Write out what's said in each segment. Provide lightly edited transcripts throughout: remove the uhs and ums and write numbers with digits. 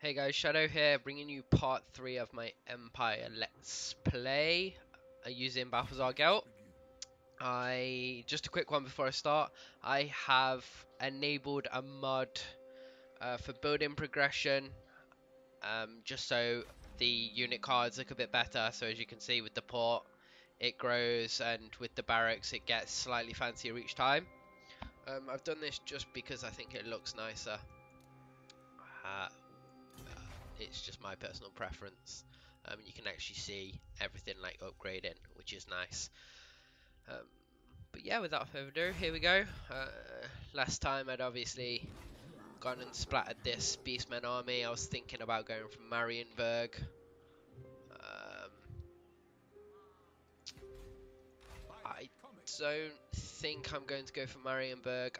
Hey guys, Shadow here, bringing you part 3 of my Empire Let's Play using Balthazar Gelt. Just a quick one before I start, I have enabled a mod for building progression, just so the unit cards look a bit better. So as you can see with the port, it grows, and with the barracks it gets slightly fancier each time. I've done this just because I think it looks nicer. Uh, it's just my personal preference. You can actually see everything like upgrading, which is nice. But yeah, without further ado, here we go. Last time I'd obviously gone and splattered this Beastmen army. I was thinking about going from Marienburg. I don't think I'm going to go for Marienburg.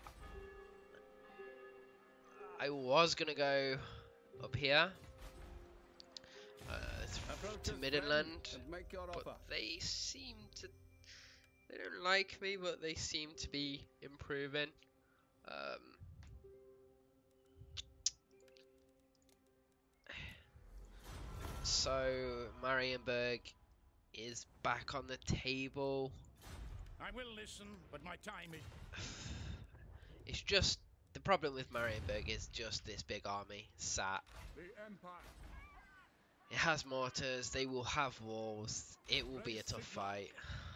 I was going to go up here to Middenland, but they seem to... They don't like me, but they seem to be improving. So Marienburg is back on the table. I will listen, but my time is... It's just the problem with Marienburg is just this big army sat. It has mortars. They will have walls. It will be a tough fight.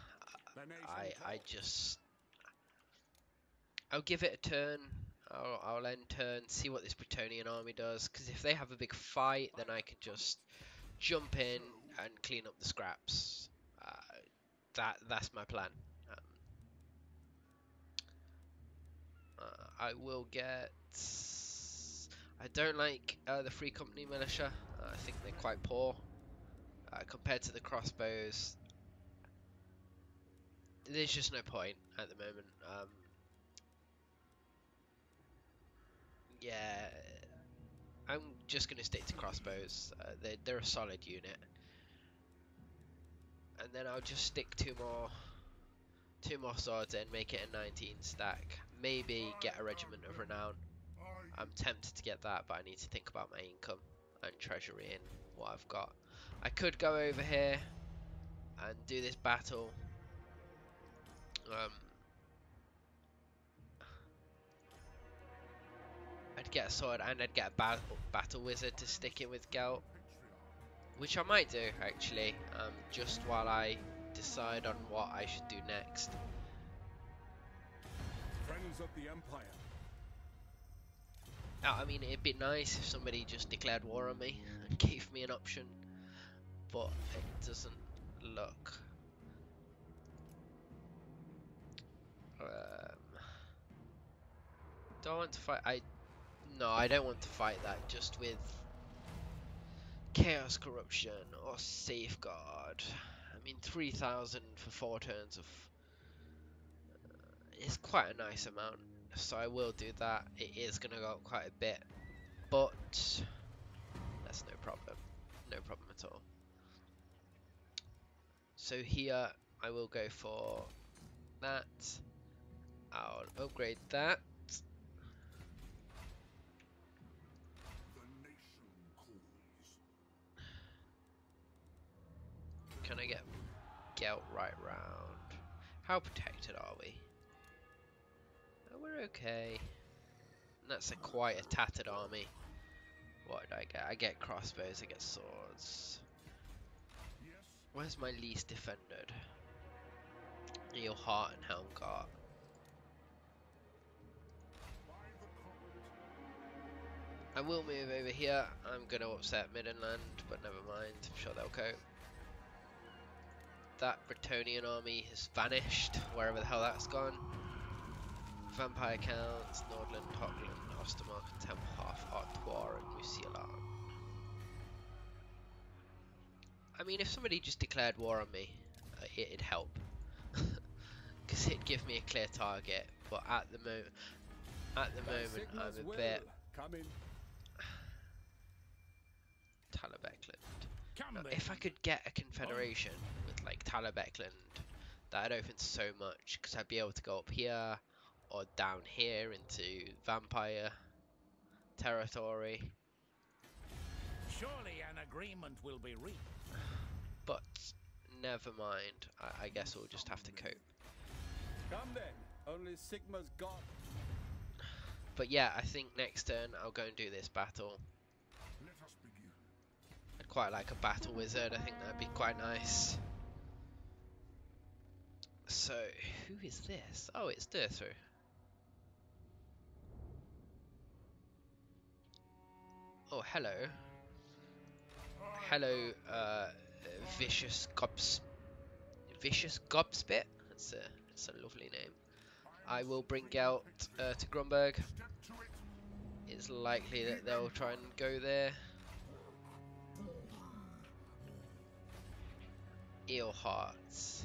I'll give it a turn. I'll end turn, see what this Bretonnian army does. Because if they have a big fight, then I can just jump in and clean up the scraps. That's my plan. I will get... I don't like the Free Company Militia. I think they're quite poor compared to the crossbows. There's just no point at the moment. Yeah, I'm just going to stick to crossbows. They're a solid unit. And then I'll just stick two more swords in, make it a 19 stack. Maybe get a Regiment of Renown. I'm tempted to get that, but I need to think about my income and treasury and what I've got. I could go over here and do this battle. I'd get a sword and I'd get a battle wizard to stick in with Gelt, which I might do actually, just while I decide on what I should do next. Friends of the Empire. I mean, it'd be nice if somebody just declared war on me and gave me an option, but it doesn't look. Do I want to fight? No, I don't want to fight that. Just with Chaos Corruption or Safeguard. I mean, 3,000 for 4 turns of is quite a nice amount, so I will do that. It is going to go up quite a bit, but that's no problem. No problem at all. So here I will go for that. I'll upgrade that. Can I get Gelt right round? How protected are we? Oh, we're okay. And that's quite a tattered army. What did I get? I get crossbows, I get swords. Where's my least defended? Your Heart and Helmgart. I will move over here. I'm going to upset Middenland, but never mind. I'm sure they'll cope. That Bretonnian army has vanished, wherever the hell that's gone. Vampire Counts, Nordland, Hockland, Ostermark, Temphoff, Artois, and Musialan. I mean, if somebody just declared war on me, it'd help. Because it'd give me a clear target, but at the moment I'm a bit... Talabecland. If I could get a confederation with like Talabecland, that'd open so much, because I'd be able to go up here or down here into Vampire territory. Surely an agreement will be reached. But never mind. I guess we'll just have to cope. Come then. Only Sigma's got. But yeah, I think next turn I'll go and do this battle. Let us begin. I'd quite like a battle wizard. I think that'd be quite nice. So, who is this? Oh, it's Durthru. Oh, hello. Hello, Vicious Gobspit. That's a lovely name. I will bring Gelt to Grunberg. It's likely that they'll try and go there. Eel Hearts.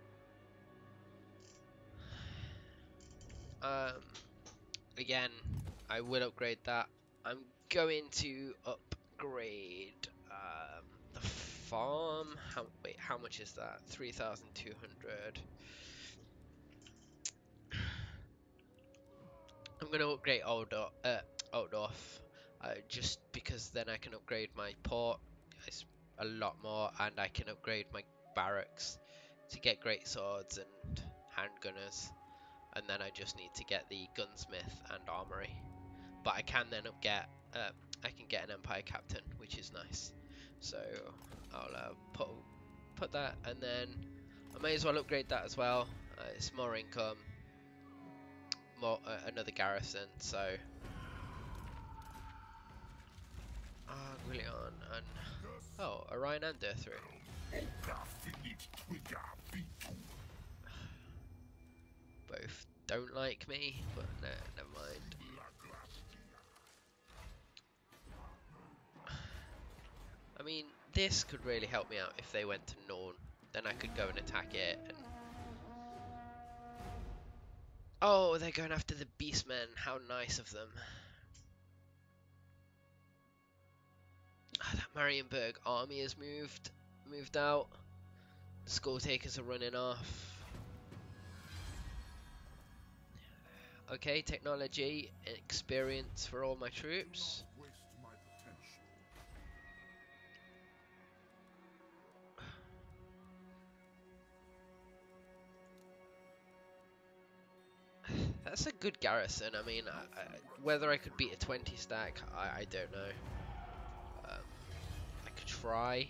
Again, I will upgrade that. I'm going to upgrade the farm. Wait, how much is that? 3,200. I'm going to upgrade Oldorf, just because then I can upgrade my port. It's a lot more, and I can upgrade my barracks to get great swords and handgunners. And then I just need to get the gunsmith and armory. But I can then I can get an Empire Captain, which is nice. So I'll put that, and then I may as well upgrade that as well. It's more income, more another garrison. So Willian and Orion and Durthru. Both don't like me, but no, never mind. I mean, this could really help me out if they went to Norn. Then I could go and attack it. And... oh, they're going after the Beastmen. How nice of them. That Marienburg army has moved out. The Skull Takers are running off. Okay, technology, experience for all my troops. That's a good garrison. I mean, whether I could beat a 20 stack, I don't know. I could try.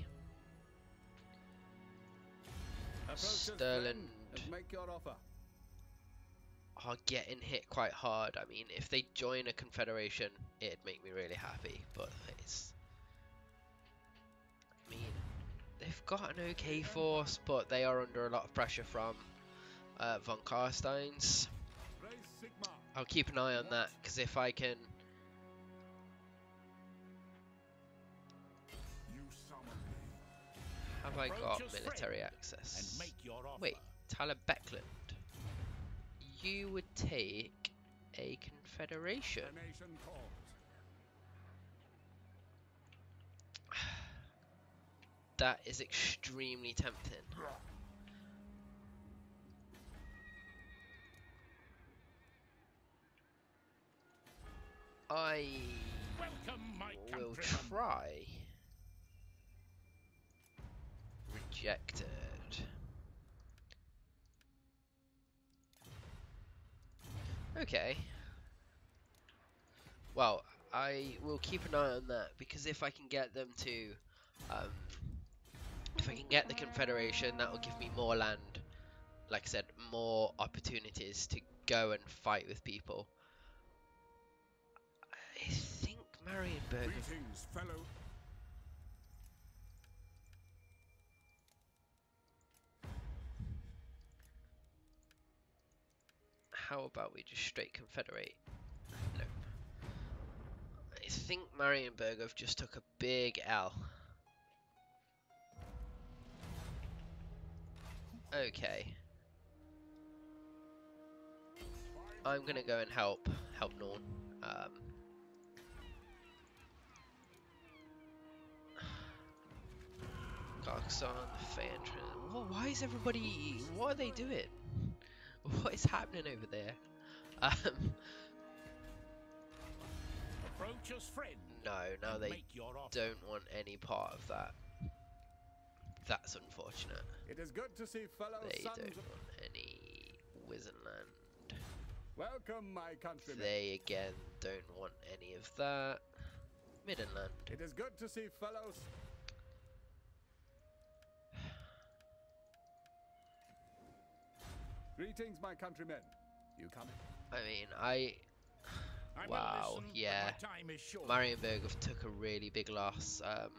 Sterling make your offer. are getting hit quite hard. I mean, if they join a confederation, it'd make me really happy. But it's, I mean, they've got an okay force, but they are under a lot of pressure from von Karstein's. I'll keep an eye on that, because if I can... have I got military access? Wait, Tyler Beckland. You would take a confederation. That is extremely tempting. I will try. Rejected. Okay. Well, I will keep an eye on that, because if I can get them to, if I can get the Confederation, that will give me more land. Like I said, more opportunities to go and fight with people. I think Marienburg. Greetings, fellow. How about we just straight confederate? No. I think Marienburg have just took a big L. Okay. I'm gonna go and help Norn. Garxon, Phaedron. Why is everybody? What are they doing? What is happening over there? Approach us, friend. No, now and they make your offer. don't want any part of that. That's unfortunate. It is good to see fellow They sons don't of... want any Wizenland. Welcome, my countrymen. They again don't want any of that. Middenland. It is good to see fellows... Greetings, my countrymen. You coming? I mean, I will wow, listen, but yeah. my time is short. Marienburg have took a really big loss.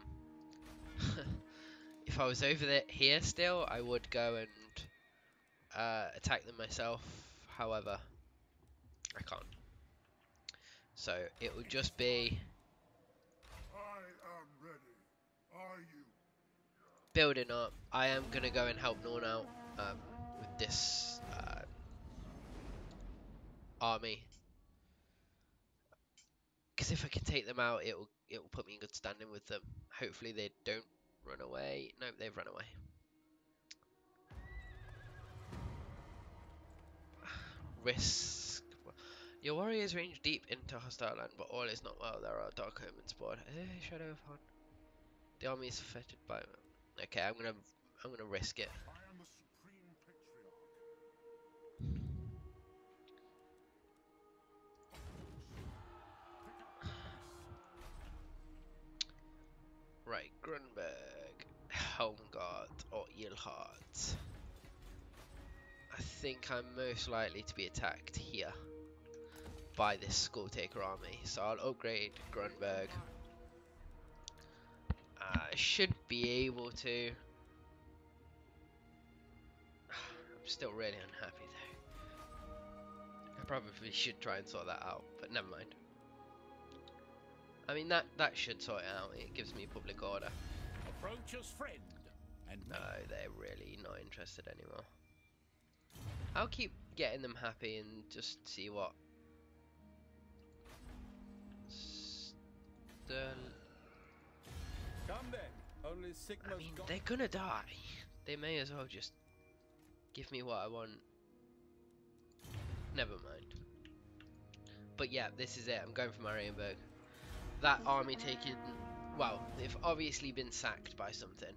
If I was over here still, I would go and attack them myself. However, I can't. So it would just be I am ready. Are you? building up. I am gonna go and help Norn out with this army, because if I can take them out, it will put me in good standing with them. Hopefully they don't run away. No, they've run away. Risk. Your warriors range deep into hostile land, but all is not well. There are dark omens aboard. Shadow of Han. The army is affected by. Okay, I'm gonna risk it. I am the supreme patriarch. Right, Grunberg, Helmgard, or Ilhart. I think I'm most likely to be attacked here by this Skulltaker army, so I'll upgrade Grunberg. I should be able to. I'm still really unhappy though. I probably should try and sort that out, but never mind. I mean, that should sort it out. It gives me public order. Approach us, friend. And No, they're really not interested anymore. I'll keep getting them happy and just see what. Come then. Only Sigma's I mean, got... they're gonna die. They may as well just give me what I want. Never mind. But yeah, this is it. I'm going for Marienburg. That army taken. Well, they've obviously been sacked by something.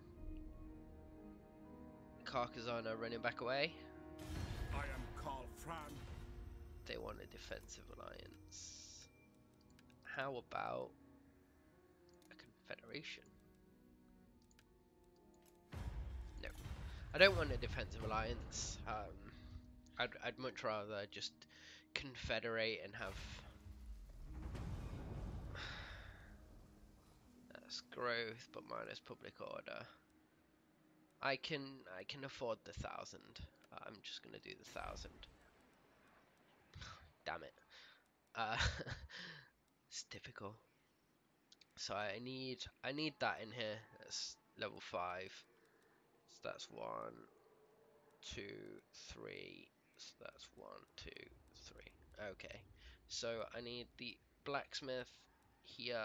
Carcassonne are running back away. I am called Franz. They want a defensive alliance. How about a confederation? No, I don't want a defensive alliance. I'd much rather just confederate and have that's growth, but minus public order. I can afford the 1,000. I'm just gonna do the 1,000. Damn it. It's typical. So I need that in here. That's level 5. So that's 1, 2, 3. So that's 1, 2, 3. Okay. So I need the blacksmith here.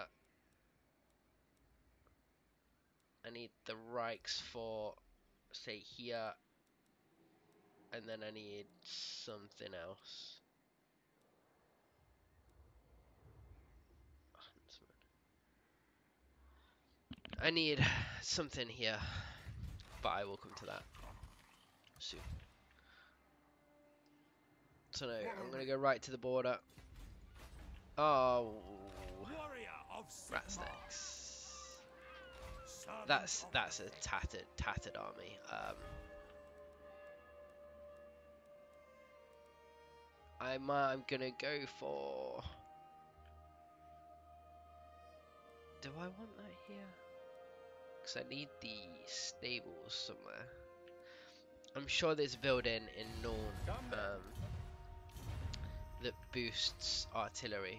I need the Reichs for say here, and then I need something else. I need something here, but I will come to that soon. So no, I'm gonna go right to the border. Oh, Warrior of rat Sigma. snakes. Servant That's of a tattered army. I'm gonna go for. Do I want that here? Because I need the stables somewhere. I'm sure there's a building in Norn that boosts artillery.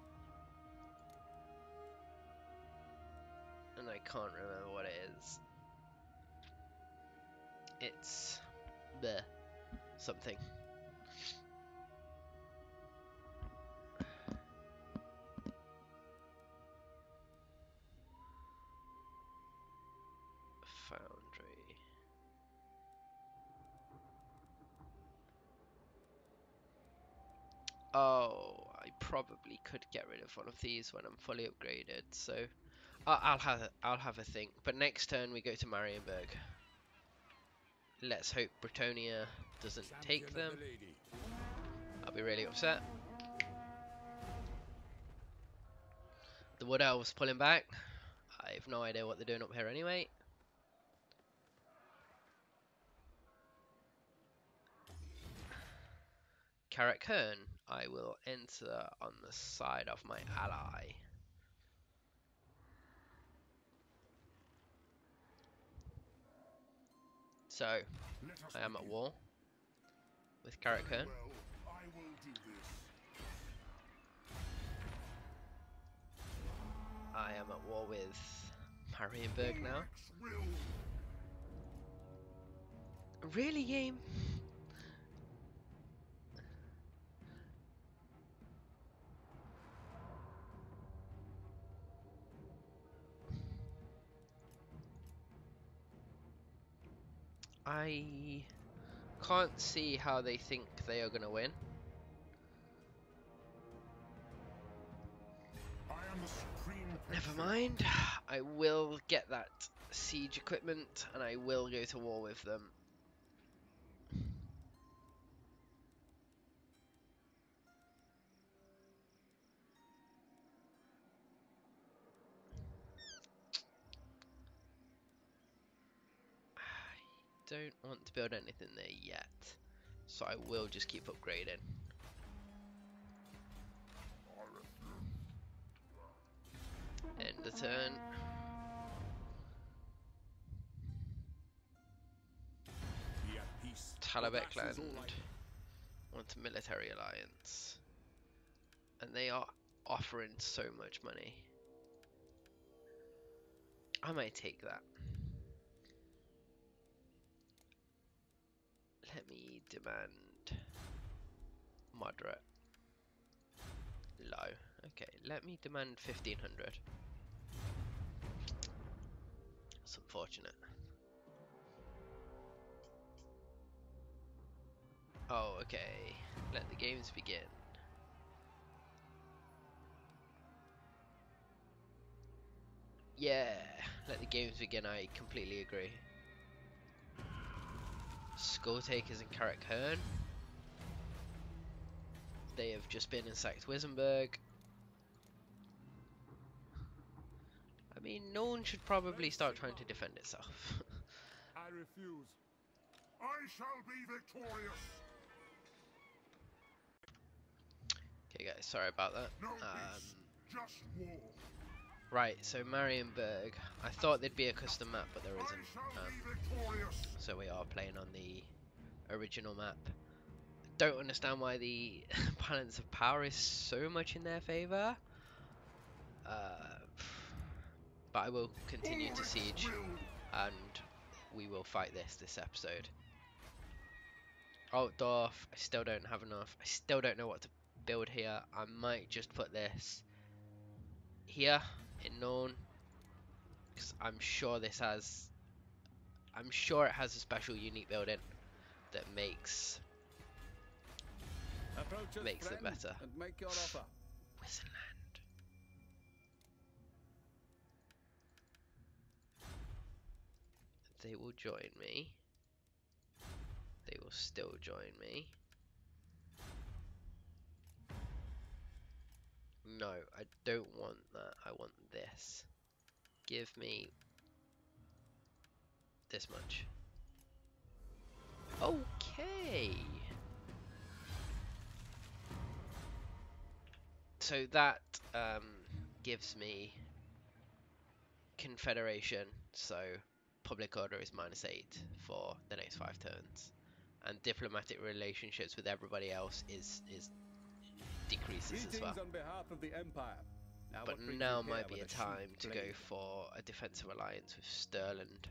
And I can't remember what it is. It's the something. Foundry. Oh, I probably could get rid of one of these when I'm fully upgraded. So I'll have a think. But next turn we go to Marienburg. Let's hope Bretonia doesn't take them. I'll be really upset. The Wood Elves pulling back. I have no idea what they're doing up here anyway. Carrot Kern, I will enter on the side of my ally. So, I am at war with Carrot Kern. I am at war with Marienburg now. Really, game? I can't see how they think they are going to win. Never mind. I will get that siege equipment and I will go to war with them. I don't want to build anything there yet, so I will just keep upgrading. End the turn. Talabekland wants a military alliance, and they are offering so much money. I might take that. Let me demand moderate. Low. Okay, let me demand 1500. It's unfortunate. Oh, okay. Let the games begin. Yeah, let the games begin, I completely agree. Skull Takers and Carrot Kern. They have just been and sacked Wissenberg. I mean, no one should probably start trying to defend itself. I refuse. I shall be victorious. Okay guys, sorry about that. No peace, just war. Right, so Marienburg. I thought there'd be a custom map, but there isn't. So we are playing on the original map. Don't understand why the balance of power is so much in their favour. But I will continue to siege, and we will fight this episode. Altdorf, I still don't have enough. I still don't know what to build here. I might just put this here in Norn, because I'm sure this has, I'm sure it has a special unique building that makes them better. And make your offer. Wissenland. They will join me. They will still join me. No, I don't want that. I want this. Give me this much. Okay. So that gives me Confederation. So public order is -8 for the next 5 turns, and diplomatic relationships with everybody else is decreases as well. On behalf of the Empire. But now might be a time to go for a defensive alliance with Stirland.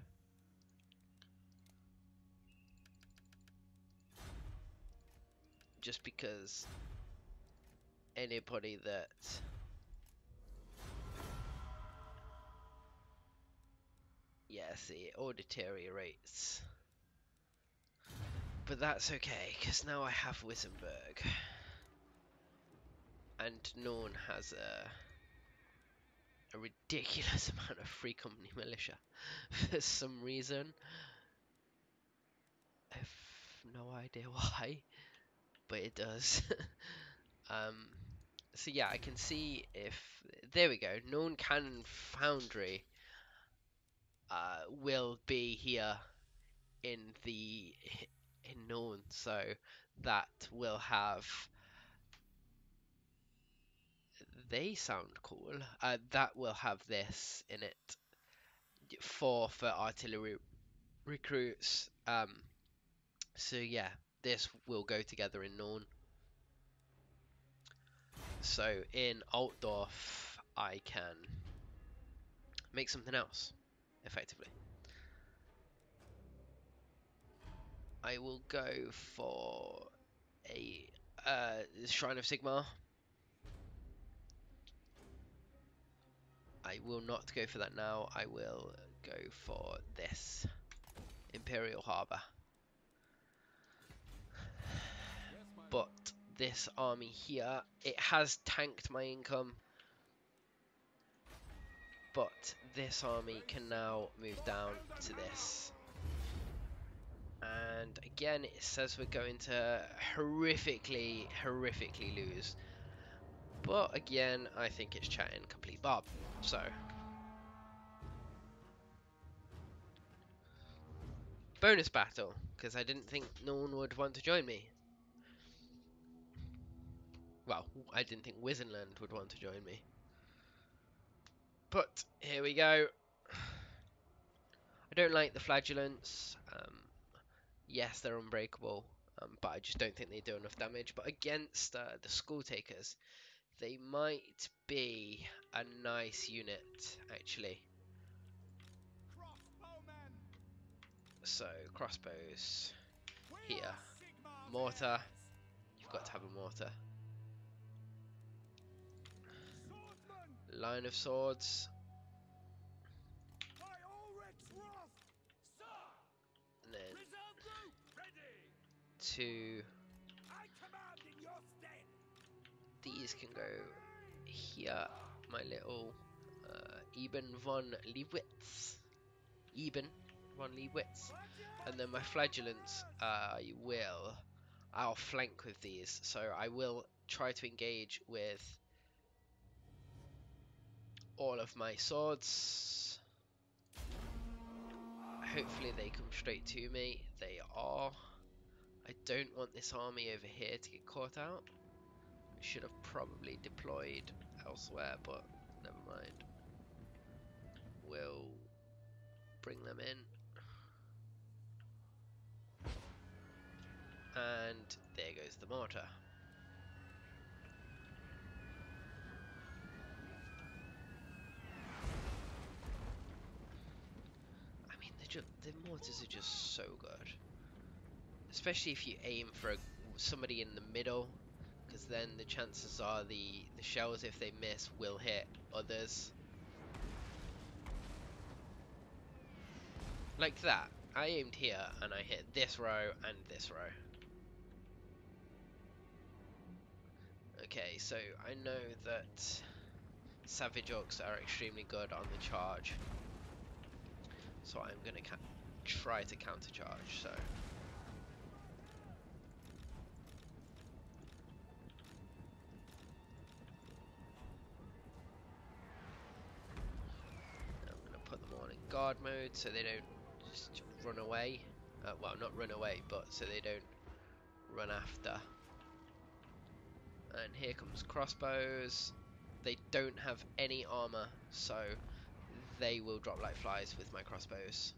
Just because anybody that see, it all deteriorates. But that's okay, because now I have Wissenberg. And Norn has a ridiculous amount of free company militia for some reason. I have no idea why, but it does. So yeah, I can see if there we go. Norn Cannon Foundry will be here in Norn, so that will have. They sound cool. That will have this in it for artillery recruits. So yeah, this will go together in Norn. So in Altdorf, I can make something else, effectively. I will go for a Shrine of Sigmar. I will not go for that now. I will go for this Imperial Harbour. But this army here, it has tanked my income. But this army can now move down to this. And again, it says we're going to horrifically lose. But again, I think it's chatting complete bob. So, bonus battle, because I didn't think no one would want to join me. Well, I didn't think Wizenland would want to join me. But here we go. I don't like the flagellants. Yes, they're unbreakable, but I just don't think they do enough damage. But against the Skull Takers, they might be a nice unit, actually. So, crossbows here. Mortar. You've got to have a mortar. Line of swords. And then two. These can go here. My little Eben von Liebwitz. Eben von Liebwitz. And then my flagellants, I'll flank with these. So I will try to engage with all of my swords. Hopefully they come straight to me. They are. I don't want this army over here to get caught out. I should have probably deployed elsewhere, but never mind. We'll bring them in. And there goes the mortar. I mean, the mortars are just so good. Especially if you aim for somebody in the middle, because then the chances are the shells, if they miss, will hit others. Like that. I aimed here and I hit this row and this row. Okay, so I know that Savage Orcs are extremely good on the charge. So I'm going to try to counter-charge, so... I'm going to put them all in guard mode so they don't just run away. Well, not run away, but so they don't run after. And here comes crossbows. They don't have any armor, so they will drop like flies with my crossbows.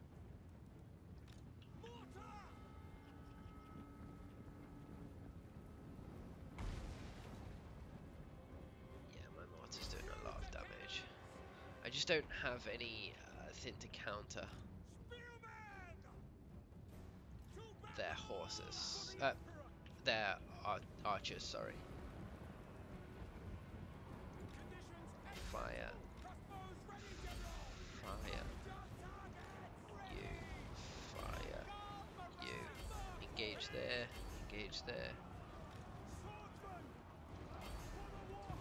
Yeah, my mortar's doing a lot of damage. I just don't have any thing to counter their horses. Their archers, sorry. Fire. Fire. You. Fire. You. Engage there. Engage there.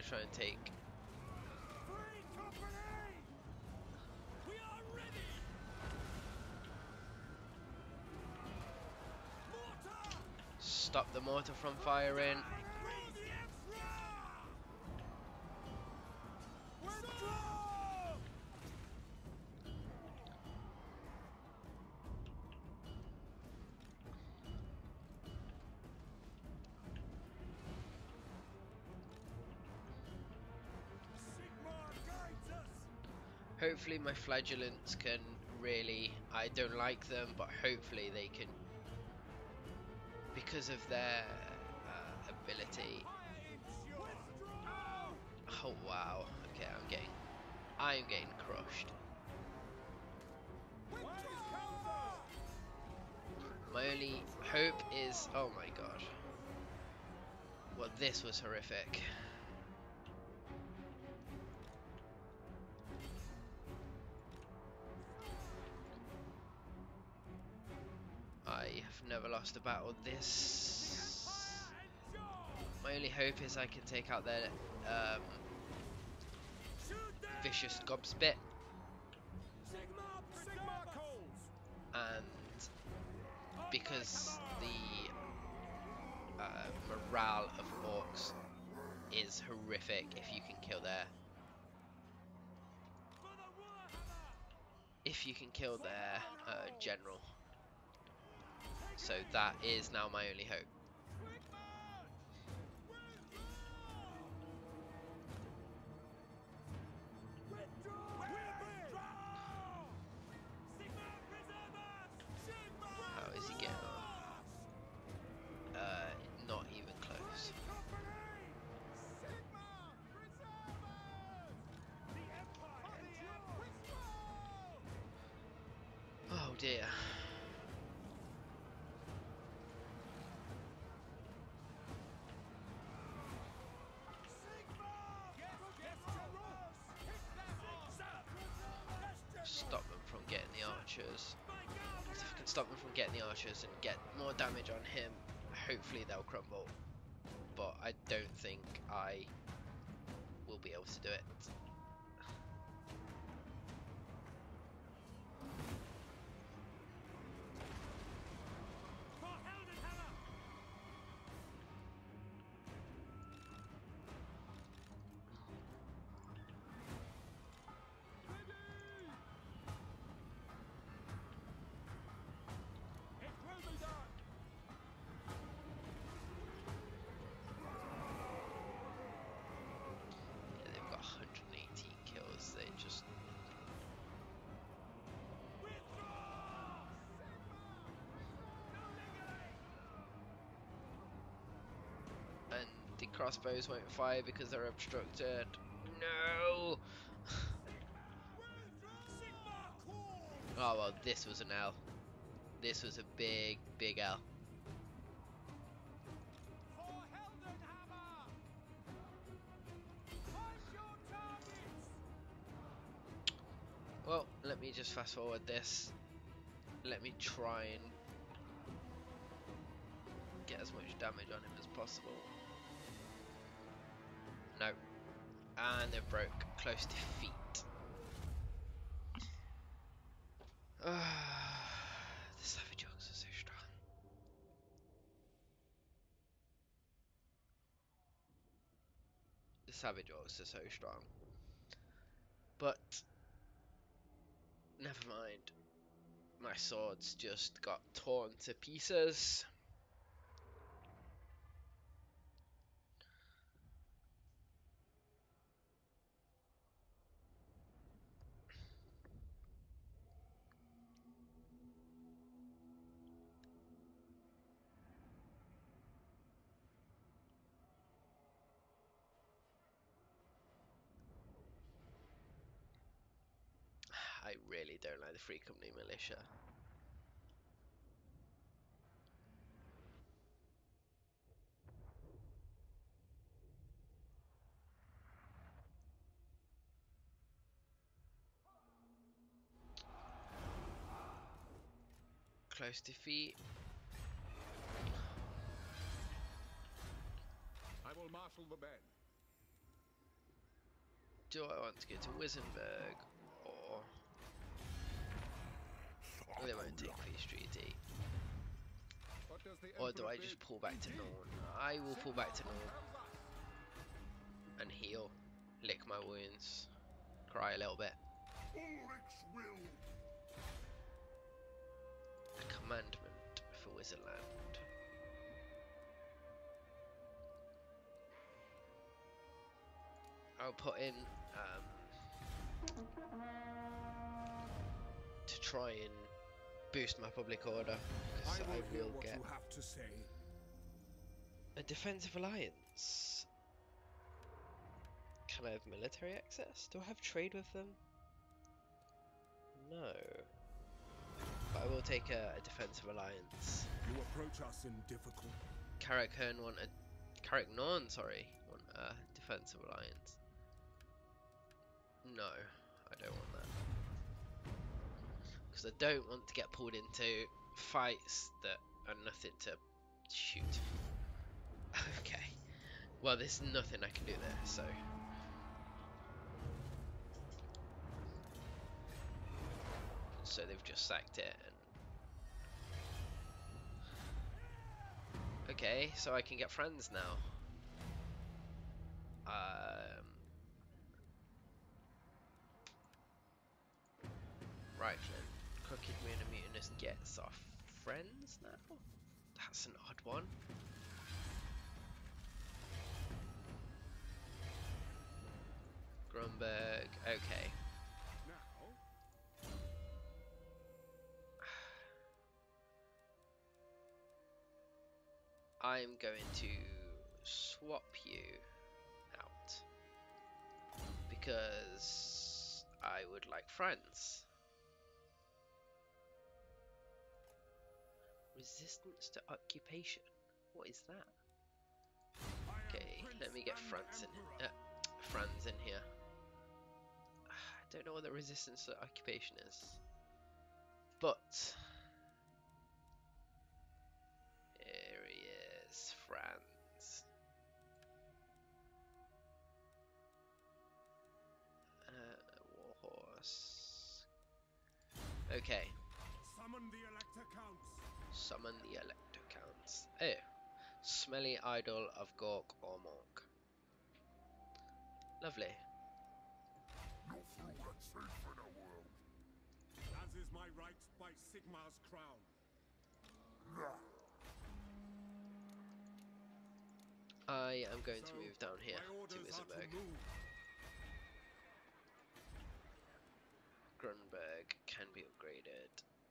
try and take. Free company! We are ready. Mortar. Stop the mortar from firing. For the Emperor! Withdraw! Sigmar guides us! Hopefully my flagellants can really, I don't like them, but hopefully they can, because of their ability. Oh wow, okay, I'm getting crushed. My only hope is, oh my god. Well, this was horrific. I have never lost a battle this. My only hope is I can take out their vicious gobspit, Sigmar calls. and because the morale of orcs is horrific if you can kill their general. So that is now my only hope. How is he getting on? Not even close. Oh dear. Stop them from getting the archers. If I can stop them from getting the archers and get more damage on him, hopefully they'll crumble. But I don't think I will be able to do it. Yeah, they've got 118 kills. They just and the crossbows won't fire because they're obstructed. No. Oh well, this was an L. This was a big, big L. Well, let me just fast forward this. Let me try and get as much damage on him as possible. No. And they broke. Close defeat. The savage orcs are so strong. The savage orcs are so strong. But never mind. My swords just got torn to pieces. I really don't like the Free Company militia. Close defeat. I will marshal the men. Do I want to go to Wissenberg or they won't take Peace Treaty? What does the Or do Emperor I just bid? pull back to Norn? I will pull back to Norn and heal, lick my wounds, cry a little bit. Ulrich's will. A commandment for Wizardland. I'll put in to try and boost my public order, because I hear will what get you have to say. a defensive alliance. Can I have military access? Do I have trade with them? No. But I will take a defensive alliance. You approach us in difficult. Carrick Norn, sorry, want a defensive alliance. No, I don't want that. Because I don't want to get pulled into fights that are nothing to shoot. Okay. Well, there's nothing I can do there, so. So they've just sacked it. And okay, so I can get Franz now. Rifling. Crooked Moon and Mutinous Gelts are friends now? That's an odd one. Grunberg, okay. Now, I'm going to swap you out because I would like Franz. Resistance to occupation. What is that? Okay, let me get Franz in here. I don't know what the resistance to occupation is, but here he is, Franz. Warhorse. Okay. summon the Elector Counts. Summon the Elector Counts. Oh. Smelly Idol of Gork or Monk. Lovely. No fool that's safe in the world. As is my right by Sigmar's crown. I am going to So, move down here my to orders are Wiesenberg. to move. Grunberg can be upgraded.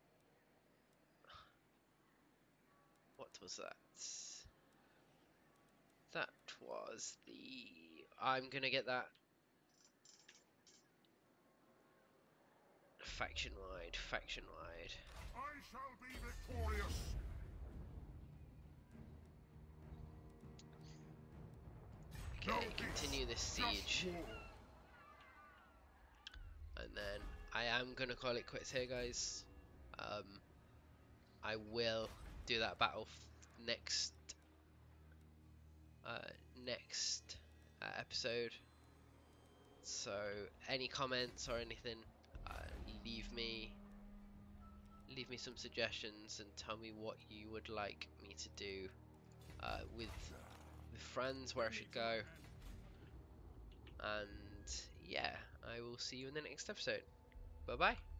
What was that? That was the... I'm gonna get that faction wide. I shall be victorious. Okay, continue this siege. And then I am gonna call it quits here, guys. I will do that battle next episode. So any comments or anything, leave me some suggestions and tell me what you would like me to do with Franz, where I should go. And yeah, I will see you in the next episode. Bye bye.